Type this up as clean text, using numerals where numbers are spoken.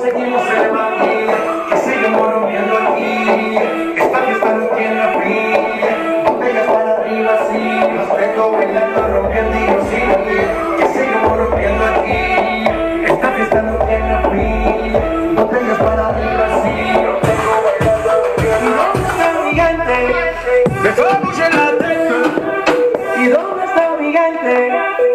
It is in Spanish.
seguimos en Madrid, que seguimos rompiendo aquí. Esta fiesta no tiene fin, botellas para arriba, sí. Los tengo bailando, rompiendo y yo sigo aquí, que seguimos rompiendo aquí. Esta fiesta no tiene fin, botellas para arriba, sí. Los tengo bailando, rompiendo. ¿Y dónde está mi gente? De toda noche la tengo. ¿Y dónde está mi gente?